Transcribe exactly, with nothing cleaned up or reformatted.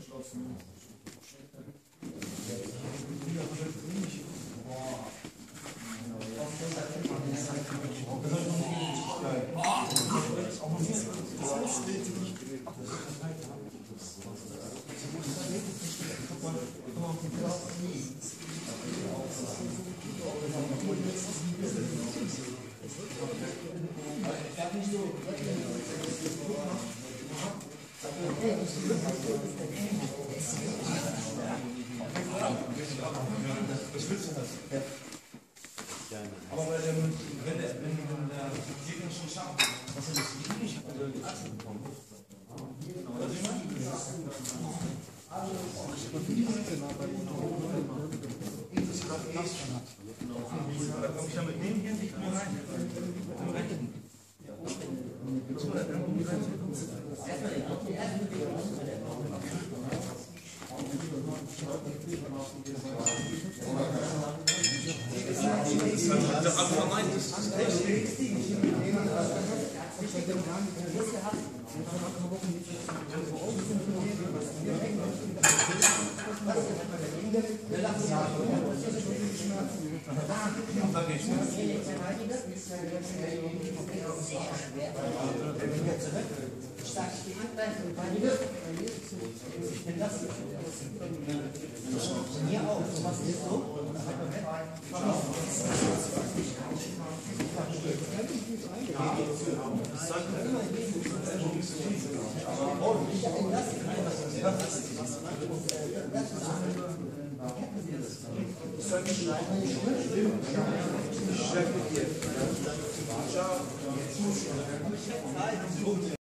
geschlossen. Was willst du das? Aber wenn, wenn, der, wenn, wenn der Gegner schon schafft, was er das nicht hat, also die Achse bekommen. Was ich meine? Da komme ich ja mit dem hier nicht mehr rein. Mit dem rechten. So, da irgendwie rein. Das aber meint, das ist echt. Hier auch, was ist so? Ciao.